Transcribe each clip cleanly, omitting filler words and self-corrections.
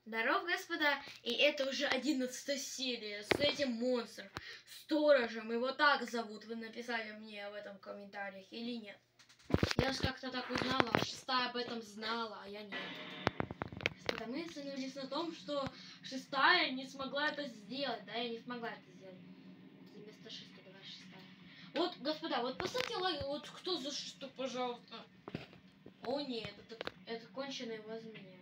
Здоров, господа, и это уже 11 серия с этим монстром, сторожем, его так зовут, вы написали мне в этом комментариях или нет? Я же как-то так узнала, а 6-я об этом знала, а я нет. Господа, мы остановились на том, что 6-я не смогла это сделать, да, я не смогла это сделать. Вместо 6-й, давай 6-я. Вот, господа, вот поставьте лайк, вот кто за 6-ю, пожалуйста. О нет, это конченый возмездие.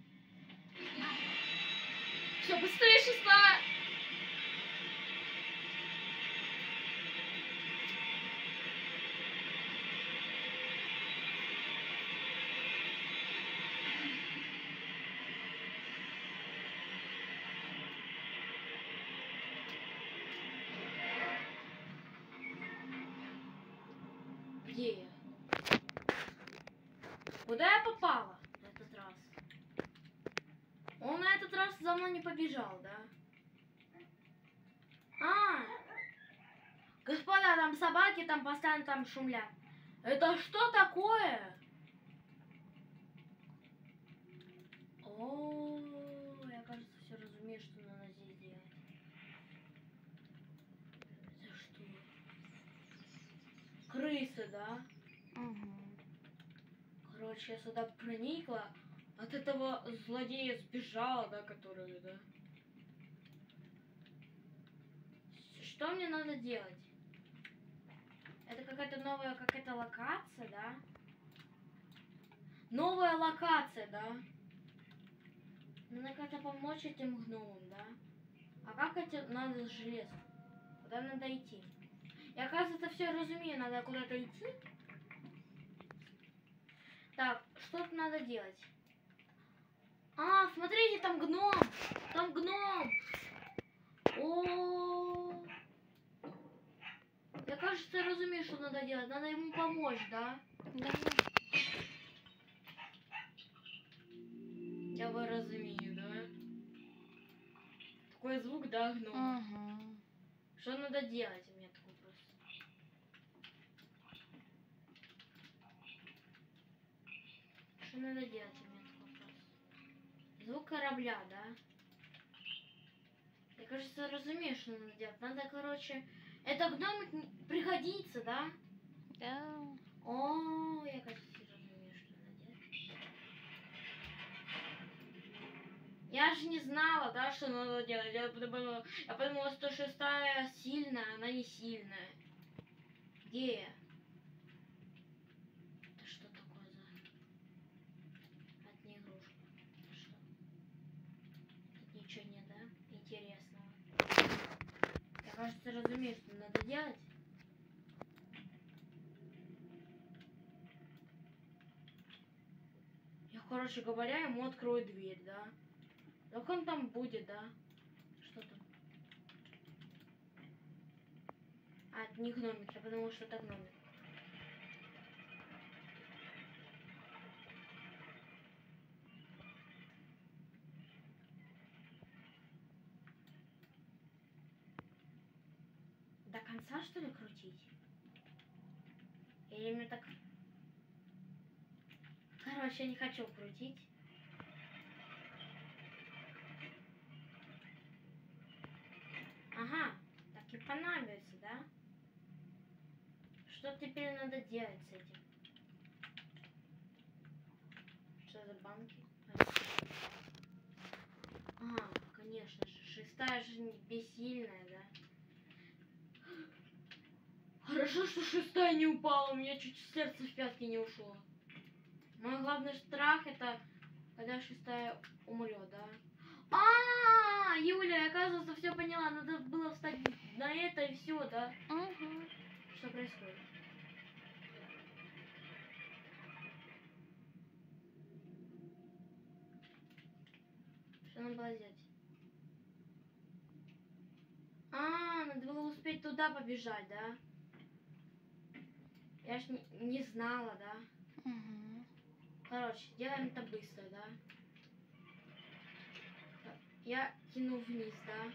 Все, быстрее 6-я! Где я? Куда я попала на этот раз? Он на этот раз за мной не побежал, да? А! Господа, там собаки там постоянно там шумлят. Это что такое? О, я, кажется, все разумею, что надо здесь делать. Это что? Крысы, да? Угу. Короче, я сюда проникла. От этого злодея сбежала, да, который, да? Что мне надо делать? Это какая-то новая какая-то локация, да? Новая локация, да? Надо как-то помочь этим гномам, да? А как это надо с железом? Куда надо идти? Я, оказывается, все разумею, надо куда-то идти. Так, что-то надо делать. А, смотрите, там гном! Там гном! О, я, кажется, разумею, что надо делать. Надо ему помочь, да? Да. Я бы разумею, да? Такой звук, да, гном? Угу. Что надо делать? У меня такой вопрос. Что надо делать? У меня такой вопрос. Звук корабля, да? Я, кажется, разумею, что надо делать. Надо, короче... Это гномик пригодится, да? Да. О, я, кажется, разумею, что надо делать. Я же не знала, да, что надо делать. Я подумала, что 6-я сильная, она не сильная. Где я? Это что такое за... Это не игрушка. Это что? Тут ничего нет, да? Интересного. Я, кажется, разумею, что надо делать. Я, короче говоря, ему открою дверь, да? Как он там будет, да? Что там? А, это не гномик, я подумала, что это гномик. До конца, что ли, крутить? Или мне так... Короче, я не хочу крутить. Ага, так и понадобится, да? Что теперь надо делать с этим? Что за банки? Ага, конечно же. 6-я же не бессильная, да? Хорошо, что 6-я не упала. У меня чуть сердце в пятки не ушло. Мой главный страх это, когда 6-я умрет, да? Юля, я, оказывается, все поняла. Надо было встать на это и все, да? Угу. Что происходит? Что нам было делать? Надо было успеть туда побежать, да? Я ж не знала, да? Угу. Короче, делаем это быстро, да? Я тяну вниз, да?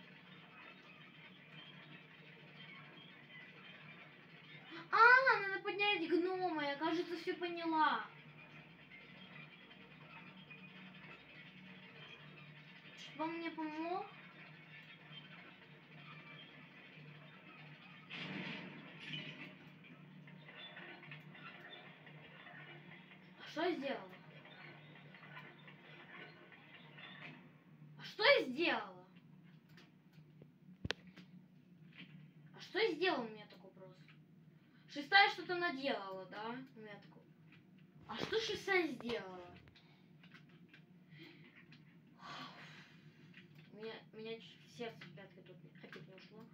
Надо поднять гнома, я, кажется, все поняла. чтобы он мне помог? А что я сделала? А что я сделала? А что я сделала, у меня такой вопрос. Шестая что-то наделала, да? У меня такой. А что шестая сделала? Меня сердце в пятки тут опять не ушло.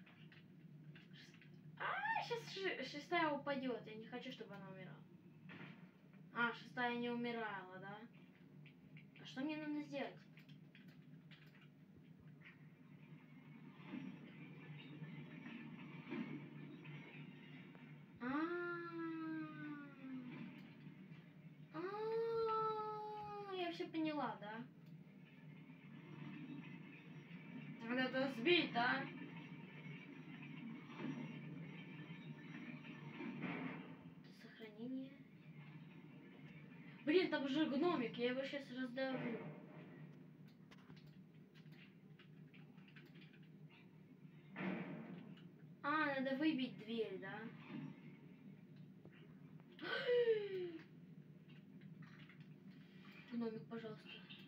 Сейчас шестая упадет. Я не хочу, чтобы она умирала. А, шестая не умирала, да? А что мне надо сделать? Я все поняла, да? Надо сбить, да? Сохранение. Блин, там же гномик, я его сейчас раздавлю. Надо выбить дверь, да? Гномик, пожалуйста.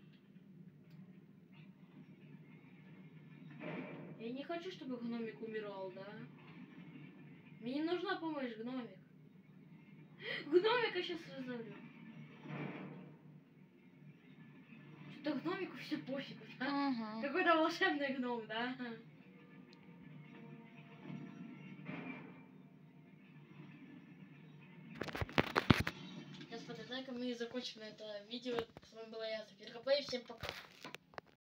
Я не хочу, чтобы гномик умирал, да? Мне не нужна помощь, гномик. Гномика сейчас раздавлю. Что гномику все пофигу, да? Угу. Какой-то волшебный гном, да? Господа, так мы и закончим это видео. С вами была я, София Плей. Всем пока.